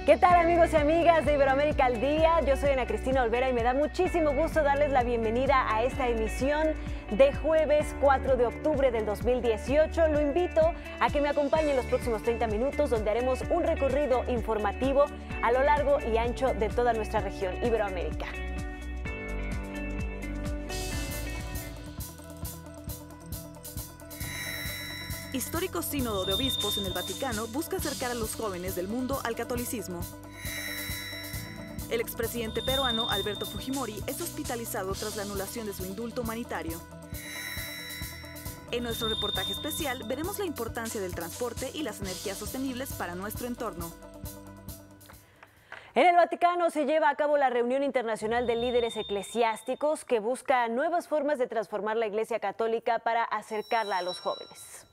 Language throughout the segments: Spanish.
¿Qué tal, amigos y amigas de Iberoamérica al Día? Yo soy Ana Cristina Olvera y me da muchísimo gusto darles la bienvenida a esta emisión de jueves 4 de octubre del 2018. Lo invito a que me acompañe en los próximos 30 minutos, donde haremos un recorrido informativo a lo largo y ancho de toda nuestra región, Iberoamérica. Histórico sínodo de obispos en el Vaticano busca acercar a los jóvenes del mundo al catolicismo. El expresidente peruano Alberto Fujimori es hospitalizado tras la anulación de su indulto humanitario. En nuestro reportaje especial veremos la importancia del transporte y las energías sostenibles para nuestro entorno. En el Vaticano se lleva a cabo la reunión internacional de líderes eclesiásticos que busca nuevas formas de transformar la Iglesia Católica para acercarla a los jóvenes.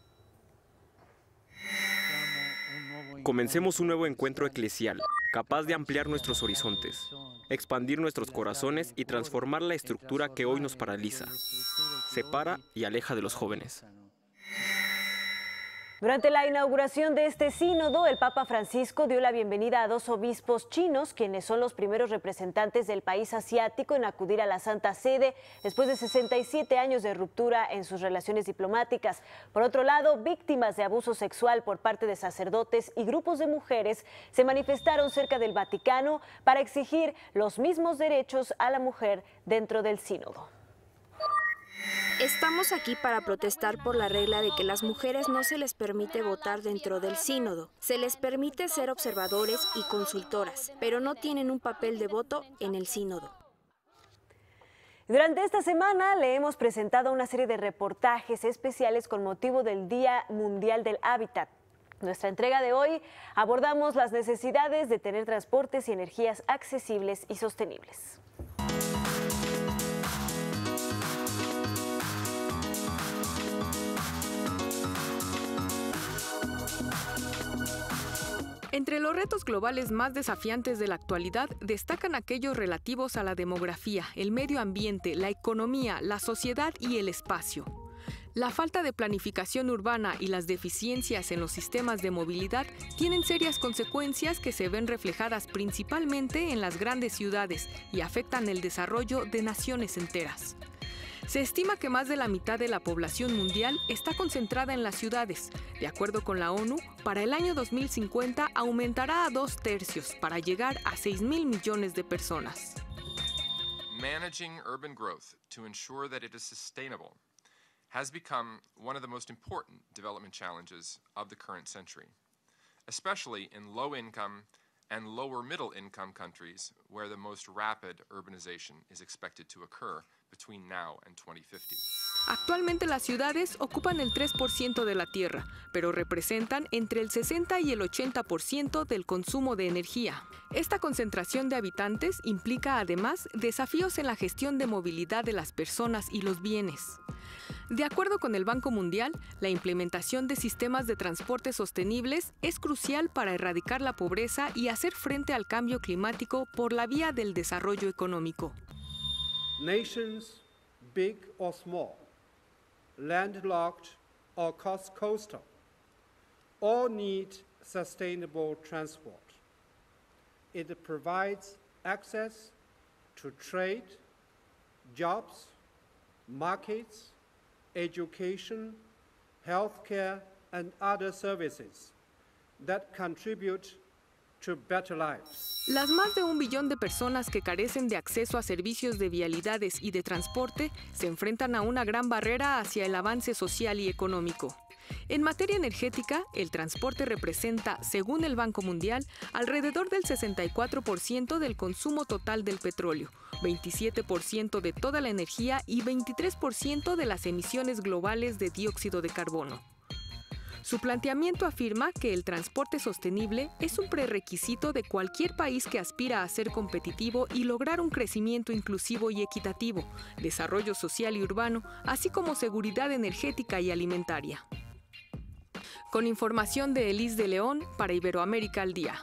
Comencemos un nuevo encuentro eclesial, capaz de ampliar nuestros horizontes, expandir nuestros corazones y transformar la estructura que hoy nos paraliza, separa y aleja de los jóvenes. Durante la inauguración de este sínodo, el Papa Francisco dio la bienvenida a dos obispos chinos, quienes son los primeros representantes del país asiático en acudir a la Santa Sede después de 67 años de ruptura en sus relaciones diplomáticas. Por otro lado, víctimas de abuso sexual por parte de sacerdotes y grupos de mujeres se manifestaron cerca del Vaticano para exigir los mismos derechos a la mujer dentro del sínodo. Estamos aquí para protestar por la regla de que las mujeres no se les permite votar dentro del sínodo. Se les permite ser observadores y consultoras, pero no tienen un papel de voto en el sínodo. Durante esta semana le hemos presentado una serie de reportajes especiales con motivo del Día Mundial del Hábitat. En nuestra entrega de hoy abordamos las necesidades de tener transportes y energías accesibles y sostenibles. Entre los retos globales más desafiantes de la actualidad destacan aquellos relativos a la demografía, el medio ambiente, la economía, la sociedad y el espacio. La falta de planificación urbana y las deficiencias en los sistemas de movilidad tienen serias consecuencias que se ven reflejadas principalmente en las grandes ciudades y afectan el desarrollo de naciones enteras. Se estima que más de la mitad de la población mundial está concentrada en las ciudades. De acuerdo con la ONU, para el año 2050 aumentará a 2/3 para llegar a 6.000 millones de personas. Managing urban growth to ensure that it is sustainable has become one of the most important development challenges of the current century, especially in low-income and lower middle-income countries where the most rapid urbanization is expected to occur between now and 2050. Actualmente las ciudades ocupan el 3% de la tierra, pero representan entre el 60 y el 80% del consumo de energía. Esta concentración de habitantes implica además desafíos en la gestión de movilidad de las personas y los bienes. De acuerdo con el Banco Mundial, la implementación de sistemas de transporte sostenibles es crucial para erradicar la pobreza y hacer frente al cambio climático por la vía del desarrollo económico. Nations, big or small, landlocked or coastal, all need sustainable transport. It provides access to trade, jobs, markets, education, healthcare, and other services that contribute to better lives. Las más de 1 billón de personas que carecen de acceso a servicios de vialidades y de transporte se enfrentan a una gran barrera hacia el avance social y económico. En materia energética, el transporte representa, según el Banco Mundial, alrededor del 64% del consumo total del petróleo, 27% de toda la energía y 23% de las emisiones globales de dióxido de carbono. Su planteamiento afirma que el transporte sostenible es un prerequisito de cualquier país que aspira a ser competitivo y lograr un crecimiento inclusivo y equitativo, desarrollo social y urbano, así como seguridad energética y alimentaria. Con información de Elis de León para Iberoamérica al Día.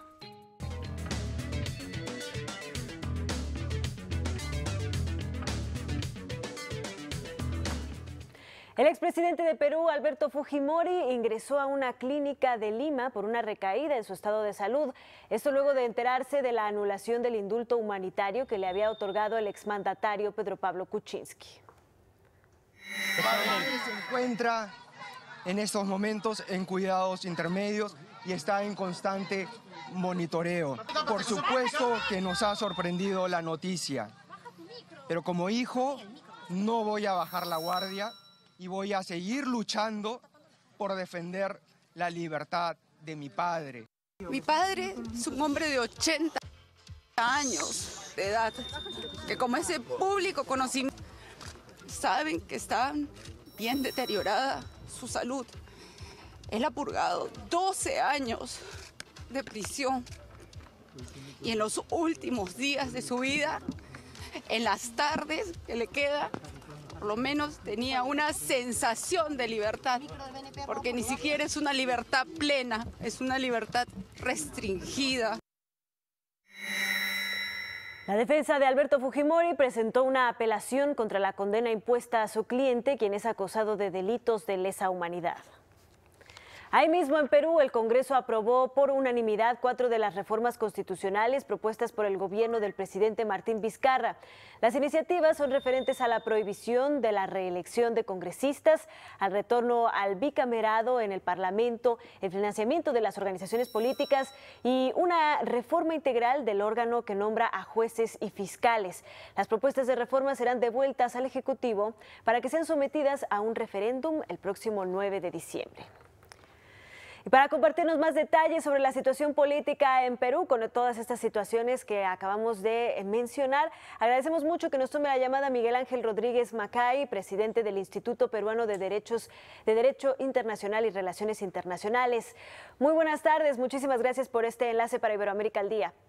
El expresidente de Perú, Alberto Fujimori, ingresó a una clínica de Lima por una recaída en su estado de salud. Esto luego de enterarse de la anulación del indulto humanitario que le había otorgado el exmandatario Pedro Pablo Kuczynski. El padre se encuentra en estos momentos en cuidados intermedios y está en constante monitoreo. Por supuesto que nos ha sorprendido la noticia, pero como hijo no voy a bajar la guardia y voy a seguir luchando por defender la libertad de mi padre. Mi padre es un hombre de 80 años de edad, que como ese público conocimiento, saben que está bien deteriorada su salud. Él ha purgado 12 años de prisión y en los últimos días de su vida, en las tardes que le queda, por lo menos tenía una sensación de libertad, porque ni siquiera es una libertad plena, es una libertad restringida. La defensa de Alberto Fujimori presentó una apelación contra la condena impuesta a su cliente, quien es acusado de delitos de lesa humanidad. Ahí mismo en Perú, el Congreso aprobó por unanimidad 4 de las reformas constitucionales propuestas por el gobierno del presidente Martín Vizcarra. Las iniciativas son referentes a la prohibición de la reelección de congresistas, al retorno al bicamerado en el Parlamento, el financiamiento de las organizaciones políticas y una reforma integral del órgano que nombra a jueces y fiscales. Las propuestas de reforma serán devueltas al Ejecutivo para que sean sometidas a un referéndum el próximo 9 de diciembre. Y para compartirnos más detalles sobre la situación política en Perú, con todas estas situaciones que acabamos de mencionar, agradecemos mucho que nos tome la llamada Miguel Ángel Rodríguez Macay, presidente del Instituto Peruano de Derecho Internacional y Relaciones Internacionales. Muy buenas tardes, muchísimas gracias por este enlace para Iberoamérica al Día.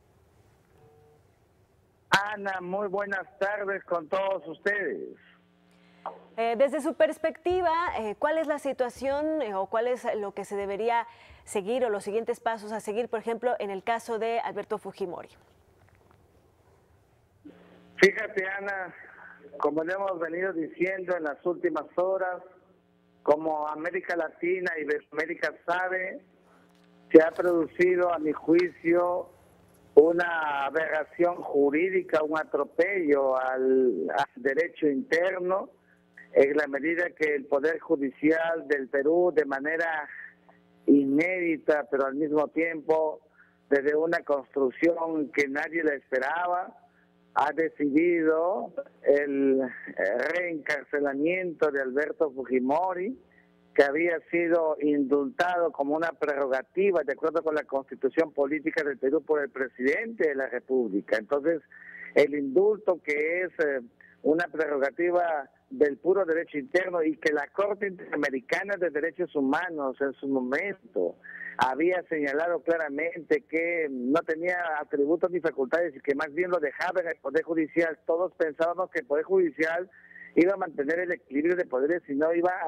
Ana, muy buenas tardes con todos ustedes. Desde su perspectiva, ¿cuál es la situación o cuál es lo que se debería seguir o los siguientes pasos a seguir, por ejemplo, en el caso de Alberto Fujimori? Fíjate, Ana, como le hemos venido diciendo en las últimas horas, como América Latina y Iberoamérica sabe, se ha producido, a mi juicio, una aberración jurídica, un atropello al derecho interno, en la medida que el Poder Judicial del Perú, de manera inédita, pero al mismo tiempo desde una construcción que nadie la esperaba, ha decidido el reencarcelamiento de Alberto Fujimori, que había sido indultado como una prerrogativa de acuerdo con la Constitución Política del Perú por el presidente de la República. Entonces, el indulto, que es una prerrogativa del puro derecho interno y que la Corte Interamericana de Derechos Humanos en su momento había señalado claramente que no tenía atributos ni facultades y que más bien lo dejaba en el Poder Judicial. Todos pensábamos que el Poder Judicial iba a mantener el equilibrio de poderes y no iba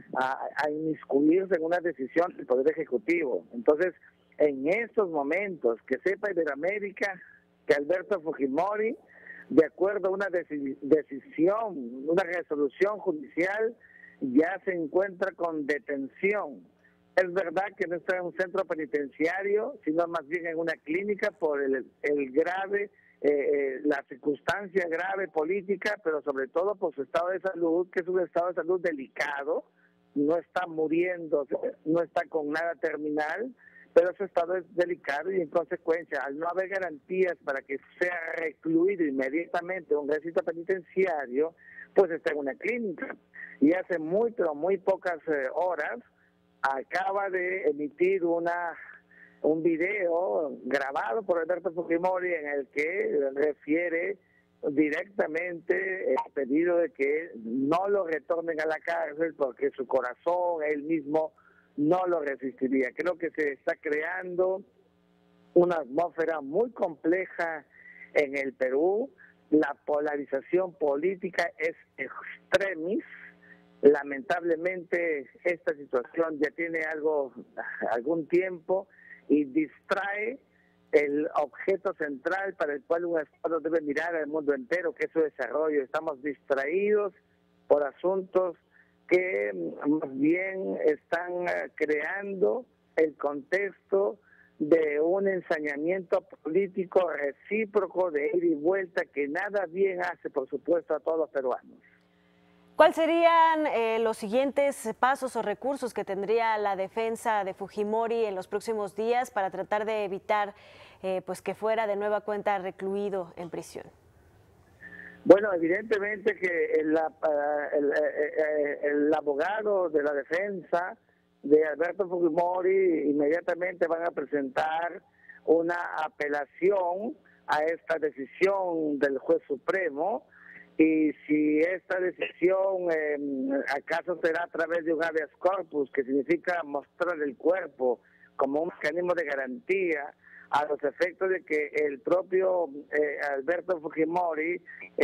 a inmiscuirse en una decisión del Poder Ejecutivo. Entonces, en estos momentos, que sepa Iberoamérica que Alberto Fujimori, de acuerdo a una decisión, una resolución judicial, ya se encuentra con detención. Es verdad que no está en un centro penitenciario, sino más bien en una clínica por el grave, la circunstancia grave política, pero sobre todo por su estado de salud, que es un estado de salud delicado, no está muriendo, no está con nada terminal, pero su estado es delicado y en consecuencia, al no haber garantías para que sea recluido inmediatamente en un recinto penitenciario, pues está en una clínica. Y hace muy pocas horas acaba de emitir un video grabado por Alberto Fujimori en el que refiere directamente el pedido de que no lo retornen a la cárcel porque su corazón, él mismo, no lo resistiría. Creo que se está creando una atmósfera muy compleja en el Perú. La polarización política es extremis. Lamentablemente esta situación ya tiene algún tiempo y distrae el objeto central para el cual un Estado debe mirar al mundo entero, que es su desarrollo. Estamos distraídos por asuntos que más bien están creando el contexto de un ensañamiento político recíproco de ida y vuelta que nada bien hace, por supuesto, a todos los peruanos. ¿Cuáles serían los siguientes pasos o recursos que tendría la defensa de Fujimori en los próximos días para tratar de evitar pues que fuera de nueva cuenta recluido en prisión? Bueno, evidentemente que el abogado de la defensa de Alberto Fujimori inmediatamente van a presentar una apelación a esta decisión del juez supremo, y si esta decisión acaso será a través de un habeas corpus, que significa mostrar el cuerpo como un mecanismo de garantía a los efectos de que el propio Alberto Fujimori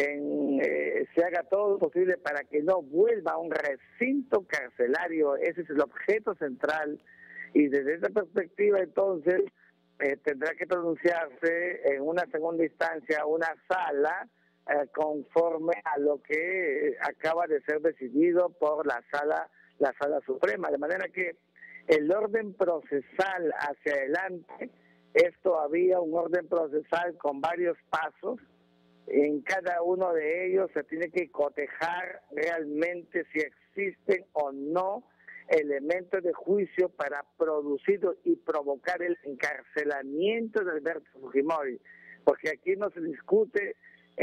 se haga todo lo posible para que no vuelva a un recinto carcelario. Ese es el objeto central, y desde esa perspectiva entonces tendrá que pronunciarse en una segunda instancia una sala conforme a lo que acaba de ser decidido por la sala suprema, de manera que el orden procesal hacia adelante es todavía un orden procesal con varios pasos. En cada uno de ellos se tiene que cotejar realmente si existen o no elementos de juicio para producir y provocar el encarcelamiento de Alberto Fujimori, porque aquí no se discute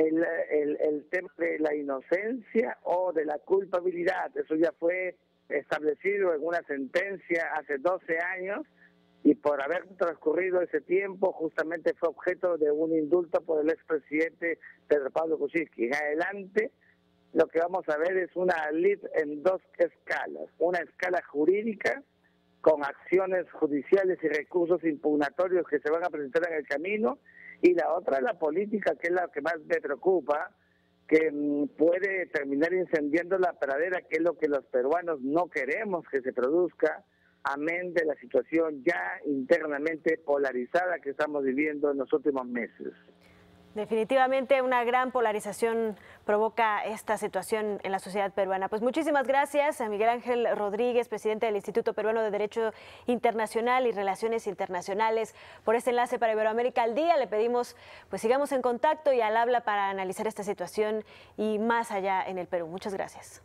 el tema de la inocencia o de la culpabilidad. Eso ya fue establecido en una sentencia hace 12 años, y por haber transcurrido ese tiempo justamente fue objeto de un indulto por el expresidente Pedro Pablo Kuczynski. En adelante lo que vamos a ver es una lid en dos escalas: una escala jurídica con acciones judiciales y recursos impugnatorios que se van a presentar en el camino, y la otra la política, que es la que más me preocupa, que puede terminar incendiando la pradera, que es lo que los peruanos no queremos que se produzca, amén de la situación ya internamente polarizada que estamos viviendo en los últimos meses. Definitivamente una gran polarización provoca esta situación en la sociedad peruana. Pues muchísimas gracias a Miguel Ángel Rodríguez, presidente del Instituto Peruano de Derecho Internacional y Relaciones Internacionales, por este enlace para Iberoamérica al Día. Le pedimos pues sigamos en contacto y al habla para analizar esta situación y más allá en el Perú. Muchas gracias.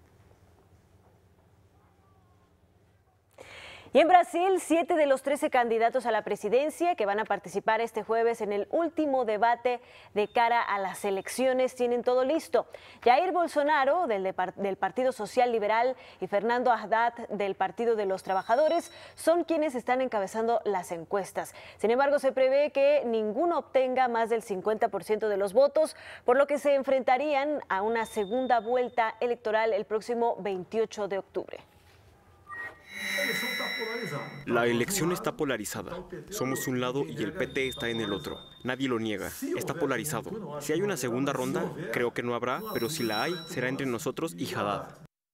Y en Brasil, 7 de los 13 candidatos a la presidencia que van a participar este jueves en el último debate de cara a las elecciones tienen todo listo. Jair Bolsonaro, del Partido Social Liberal, y Fernando Haddad, del Partido de los Trabajadores, son quienes están encabezando las encuestas. Sin embargo, se prevé que ninguno obtenga más del 50% de los votos, por lo que se enfrentarían a una segunda vuelta electoral el próximo 28 de octubre. La elección está polarizada. Somos un lado y el PT está en el otro. Nadie lo niega. Está polarizado. Si hay una segunda ronda, creo que no habrá, pero si la hay, será entre nosotros y Haddad.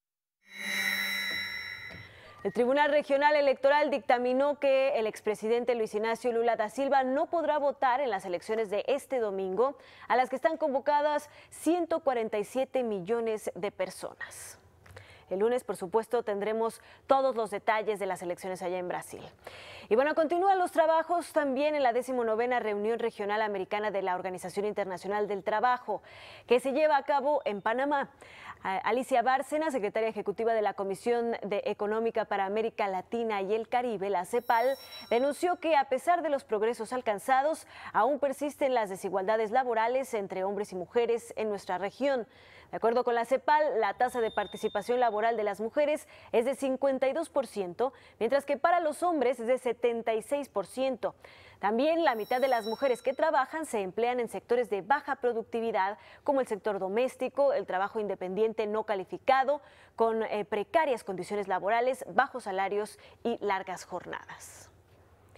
El Tribunal Regional Electoral dictaminó que el expresidente Luis Ignacio Lula da Silva no podrá votar en las elecciones de este domingo, a las que están convocadas 147 millones de personas. El lunes, por supuesto, tendremos todos los detalles de las elecciones allá en Brasil. Y bueno, continúan los trabajos también en la 19ª Reunión Regional Americana de la Organización Internacional del Trabajo, que se lleva a cabo en Panamá. Alicia Bárcena, secretaria ejecutiva de la Comisión Económica para América Latina y el Caribe, la CEPAL, denunció que a pesar de los progresos alcanzados, aún persisten las desigualdades laborales entre hombres y mujeres en nuestra región. De acuerdo con la CEPAL, la tasa de participación laboral de las mujeres es de 52%, mientras que para los hombres es de 76%. También la mitad de las mujeres que trabajan se emplean en sectores de baja productividad, como el sector doméstico, el trabajo independiente no calificado, con precarias condiciones laborales, bajos salarios y largas jornadas.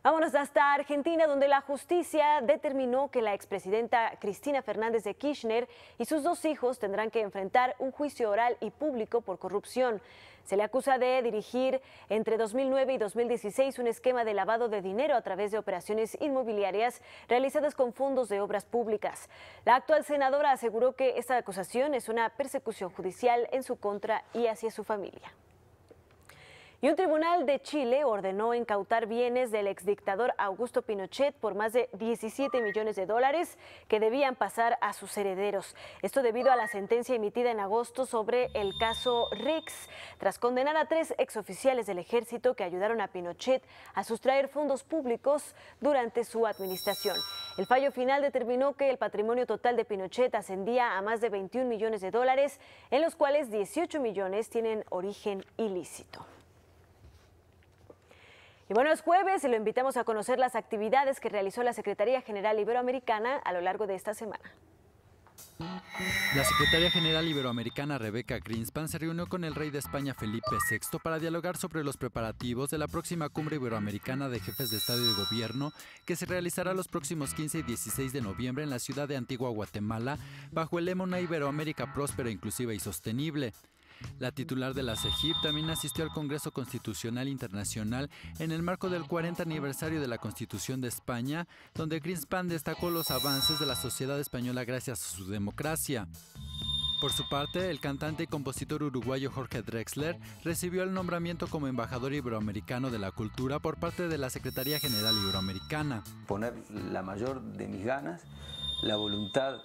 Vámonos hasta Argentina, donde la justicia determinó que la expresidenta Cristina Fernández de Kirchner y sus 2 hijos tendrán que enfrentar un juicio oral y público por corrupción. Se le acusa de dirigir entre 2009 y 2016 un esquema de lavado de dinero a través de operaciones inmobiliarias realizadas con fondos de obras públicas. La actual senadora aseguró que esta acusación es una persecución judicial en su contra y hacia su familia. Y un tribunal de Chile ordenó incautar bienes del exdictador Augusto Pinochet por más de 17 millones de dólares que debían pasar a sus herederos. Esto debido a la sentencia emitida en agosto sobre el caso Rix, tras condenar a 3 exoficiales del ejército que ayudaron a Pinochet a sustraer fondos públicos durante su administración. El fallo final determinó que el patrimonio total de Pinochet ascendía a más de 21 millones de dólares, en los cuales 18 millones tienen origen ilícito. Y bueno, es jueves y lo invitamos a conocer las actividades que realizó la Secretaría General Iberoamericana a lo largo de esta semana. La secretaria general iberoamericana Rebeca Greenspan se reunió con el rey de España Felipe VI para dialogar sobre los preparativos de la próxima cumbre iberoamericana de jefes de Estado y de Gobierno que se realizará los próximos 15 y 16 de noviembre en la ciudad de Antigua Guatemala bajo el lema Una Iberoamérica próspera, inclusiva y sostenible. La titular de la CEGIP también asistió al Congreso Constitucional Internacional en el marco del 40 aniversario de la Constitución de España, donde Greenspan destacó los avances de la sociedad española gracias a su democracia. Por su parte, el cantante y compositor uruguayo Jorge Drexler recibió el nombramiento como embajador iberoamericano de la cultura por parte de la Secretaría General Iberoamericana. Poner la mayor de mis ganas, la voluntad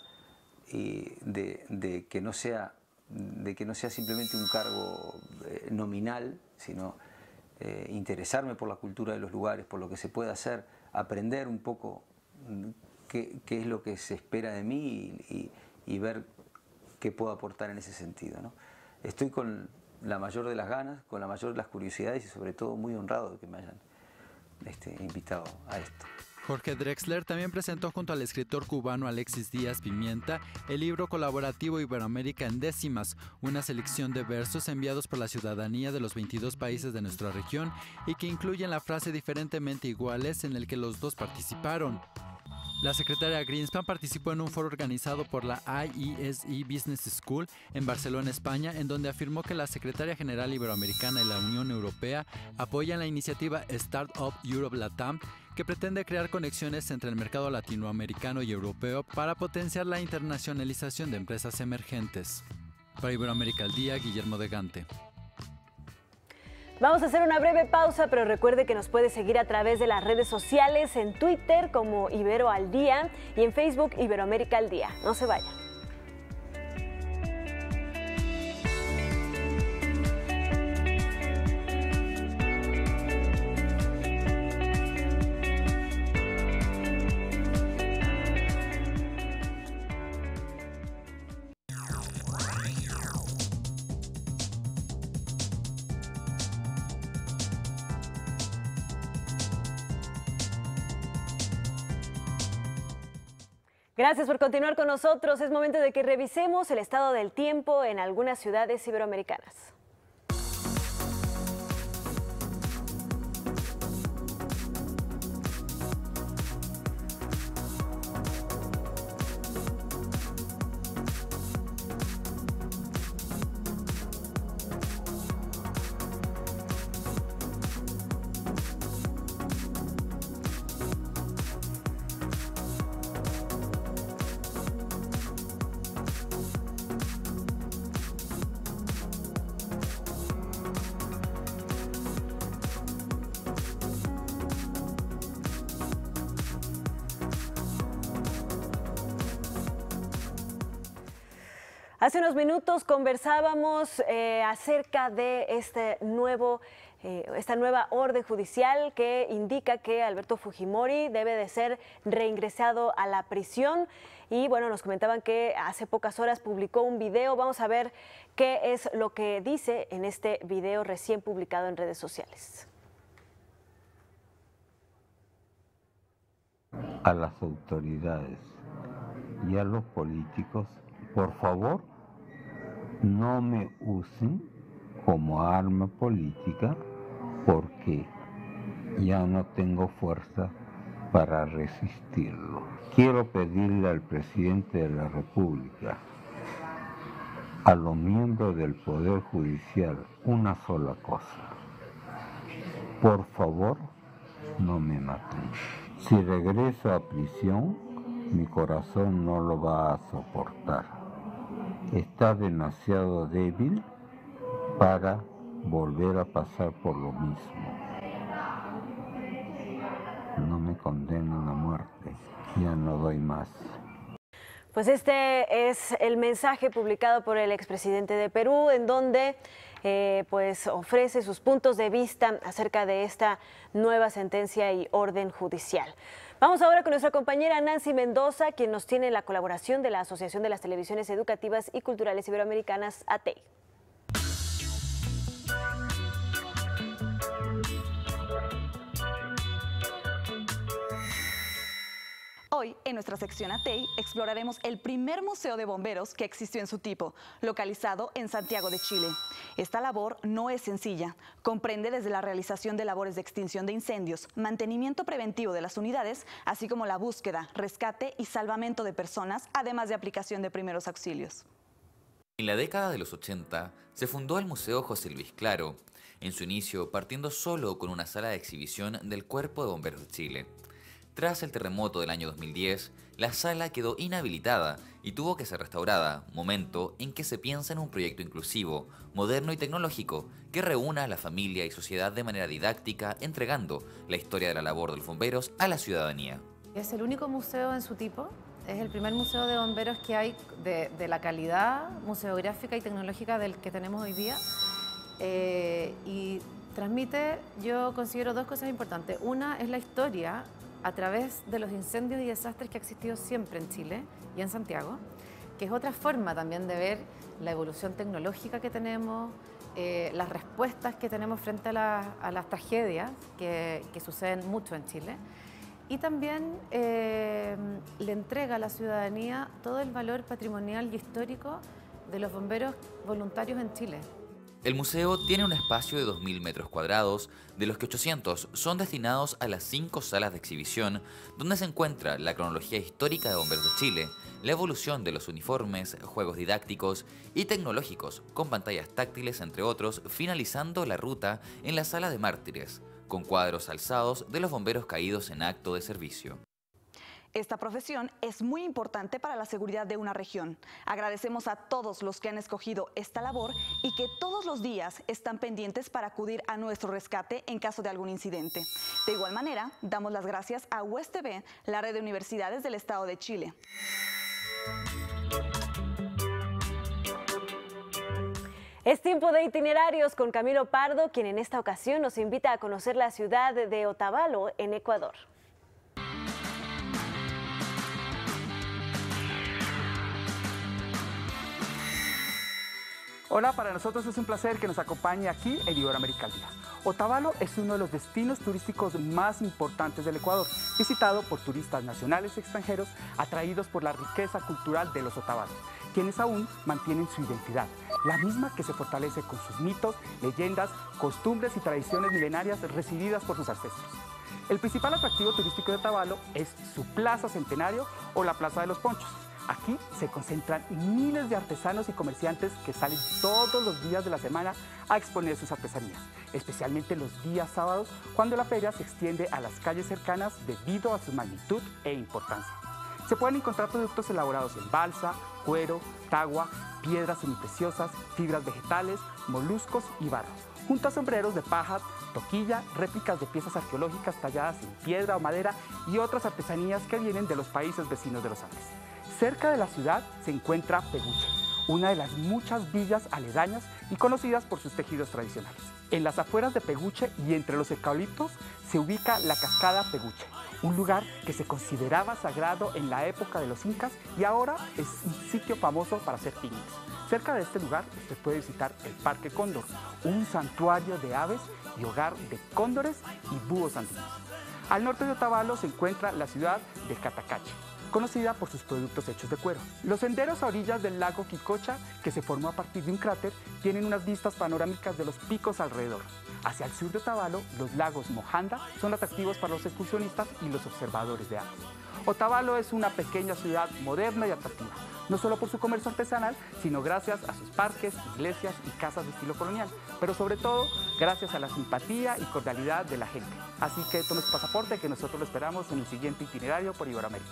de que no sea simplemente un cargo nominal, sino interesarme por la cultura de los lugares, por lo que se puede hacer, aprender un poco qué es lo que se espera de mí y ver qué puedo aportar en ese sentido, ¿no? Estoy con la mayor de las ganas, con la mayor de las curiosidades y sobre todo muy honrado de que me hayan invitado a esto. Jorge Drexler también presentó junto al escritor cubano Alexis Díaz Pimienta el libro colaborativo Iberoamérica en décimas, una selección de versos enviados por la ciudadanía de los 22 países de nuestra región y que incluyen la frase diferentemente iguales en el que los 2 participaron. La secretaria Greenspan participó en un foro organizado por la IESE Business School en Barcelona, España, en donde afirmó que la Secretaría General Iberoamericana y la Unión Europea apoyan la iniciativa Startup Europe Latam, que pretende crear conexiones entre el mercado latinoamericano y europeo para potenciar la internacionalización de empresas emergentes. Para Iberoamérica al Día, Guillermo de Gante. Vamos a hacer una breve pausa, pero recuerde que nos puede seguir a través de las redes sociales, en Twitter como Ibero al Día y en Facebook Iberoamérica al Día. No se vayan. Gracias por continuar con nosotros. Es momento de que revisemos el estado del tiempo en algunas ciudades iberoamericanas. Hace unos minutos conversábamos acerca de esta nueva orden judicial que indica que Alberto Fujimori debe de ser reingresado a la prisión. Y bueno, nos comentaban que hace pocas horas publicó un video. Vamos a ver qué es lo que dice en este video recién publicado en redes sociales. A las autoridades y a los políticos, por favor, no me usen como arma política, porque ya no tengo fuerza para resistirlo. Quiero pedirle al presidente de la República, a los miembros del Poder Judicial, una sola cosa. Por favor, no me maten. Si regreso a prisión, mi corazón no lo va a soportar. Está demasiado débil para volver a pasar por lo mismo. No me condenen a muerte, ya no doy más. Pues este es el mensaje publicado por el expresidente de Perú, en donde pues ofrece sus puntos de vista acerca de esta nueva sentencia y orden judicial. Vamos ahora con nuestra compañera Nancy Mendoza, quien nos tiene la colaboración de la Asociación de las Televisiones Educativas y Culturales Iberoamericanas, ATEI. Hoy, en nuestra sección ATEI, exploraremos el primer museo de bomberos que existió en su tipo, localizado en Santiago de Chile. Esta labor no es sencilla. Comprende desde la realización de labores de extinción de incendios, mantenimiento preventivo de las unidades, así como la búsqueda, rescate y salvamento de personas, además de aplicación de primeros auxilios. En la década de los 80 se fundó el Museo José Luis Claro, en su inicio partiendo solo con una sala de exhibición del Cuerpo de Bomberos de Chile. Tras el terremoto del año 2010, la sala quedó inhabilitada y tuvo que ser restaurada, momento en que se piensa en un proyecto inclusivo, moderno y tecnológico que reúna a la familia y sociedad de manera didáctica, entregando la historia de la labor de los bomberos a la ciudadanía. Es el único museo en su tipo, es el primer museo de bomberos que hay de la calidad museográfica y tecnológica del que tenemos hoy día. Y transmite, yo considero dos cosas importantes. Una es la historia a través de los incendios y desastres que ha existido siempre en Chile y en Santiago, que es otra forma también de ver la evolución tecnológica que tenemos, las respuestas que tenemos frente a las tragedias que suceden mucho en Chile, y también le entrega a la ciudadanía todo el valor patrimonial y histórico de los bomberos voluntarios en Chile. El museo tiene un espacio de 2.000 metros cuadrados, de los que 800 son destinados a las 5 salas de exhibición, donde se encuentra la cronología histórica de Bomberos de Chile, la evolución de los uniformes, juegos didácticos y tecnológicos, con pantallas táctiles entre otros, finalizando la ruta en la Sala de Mártires, con cuadros alzados de los bomberos caídos en acto de servicio. Esta profesión es muy importante para la seguridad de una región. Agradecemos a todos los que han escogido esta labor y que todos los días están pendientes para acudir a nuestro rescate en caso de algún incidente. De igual manera, damos las gracias a USTV, la red de universidades del Estado de Chile. Es tiempo de itinerarios con Camilo Pardo, quien en esta ocasión nos invita a conocer la ciudad de Otavalo, en Ecuador. Hola, para nosotros es un placer que nos acompañe aquí en Iberoamérica al Día. Otavalo es uno de los destinos turísticos más importantes del Ecuador, visitado por turistas nacionales y extranjeros atraídos por la riqueza cultural de los otavalos, quienes aún mantienen su identidad, la misma que se fortalece con sus mitos, leyendas, costumbres y tradiciones milenarias recibidas por sus ancestros. El principal atractivo turístico de Otavalo es su Plaza Centenario o la Plaza de los Ponchos. Aquí se concentran miles de artesanos y comerciantes que salen todos los días de la semana a exponer sus artesanías, especialmente los días sábados, cuando la feria se extiende a las calles cercanas debido a su magnitud e importancia. Se pueden encontrar productos elaborados en balsa, cuero, tagua, piedras semipreciosas, fibras vegetales, moluscos y barro, junto a sombreros de paja, toquilla, réplicas de piezas arqueológicas talladas en piedra o madera y otras artesanías que vienen de los países vecinos de los Andes. Cerca de la ciudad se encuentra Peguche, una de las muchas villas aledañas y conocidas por sus tejidos tradicionales. En las afueras de Peguche y entre los eucaliptos se ubica la Cascada Peguche, un lugar que se consideraba sagrado en la época de los incas y ahora es un sitio famoso para hacer picnics. Cerca de este lugar usted puede visitar el Parque Cóndor, un santuario de aves y hogar de cóndores y búhos andinos. Al norte de Otavalo se encuentra la ciudad de Catacache, conocida por sus productos hechos de cuero. Los senderos a orillas del lago Quicocha, que se formó a partir de un cráter, tienen unas vistas panorámicas de los picos alrededor. Hacia el sur de Otavalo, los lagos Mojanda son atractivos para los excursionistas y los observadores de aves. Otavalo es una pequeña ciudad moderna y atractiva, no solo por su comercio artesanal, sino gracias a sus parques, iglesias y casas de estilo colonial, pero sobre todo gracias a la simpatía y cordialidad de la gente. Así que tome su pasaporte, que nosotros lo esperamos en el siguiente itinerario por Iberoamérica.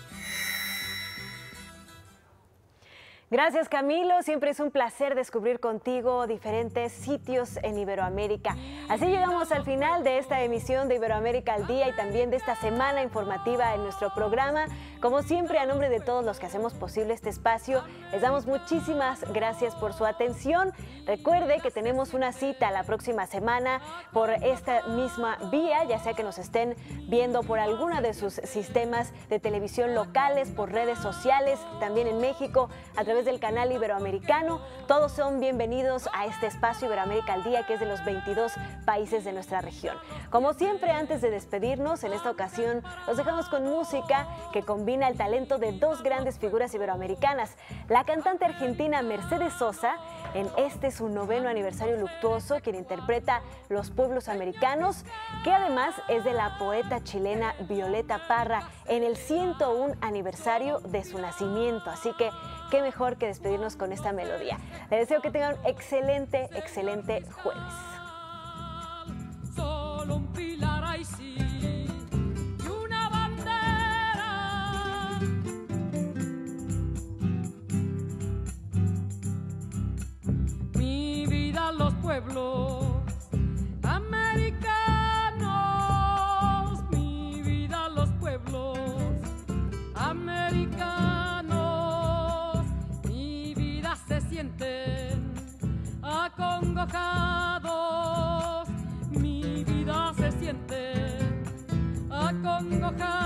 Gracias, Camilo. Siempre es un placer descubrir contigo diferentes sitios en Iberoamérica. Así llegamos al final de esta emisión de Iberoamérica al Día y también de esta semana informativa en nuestro programa. Como siempre, a nombre de todos los que hacemos posible este espacio, les damos muchísimas gracias por su atención. Recuerde que tenemos una cita la próxima semana por esta misma vía, ya sea que nos estén viendo por alguna de sus sistemas de televisión locales, por redes sociales, también en México, a través del canal Iberoamericano. Todos son bienvenidos a este espacio Iberoamérica al Día, que es de los 22 países de nuestra región. Como siempre, antes de despedirnos, en esta ocasión los dejamos con música que combina el talento de dos grandes figuras iberoamericanas. La cantante argentina Mercedes Sosa, en este su 9º aniversario luctuoso, quien interpreta Los Pueblos Americanos, que además es de la poeta chilena Violeta Parra, en el 101 aniversario de su nacimiento. Así que qué mejor que despedirnos con esta melodía. Les deseo que tengan un excelente jueves. Solo un pilar ahí sí y una bandera. Mi vida, los pueblos americanos. Mi vida, los pueblos americanos. Se sienten acongojados, mi vida se siente acongojados.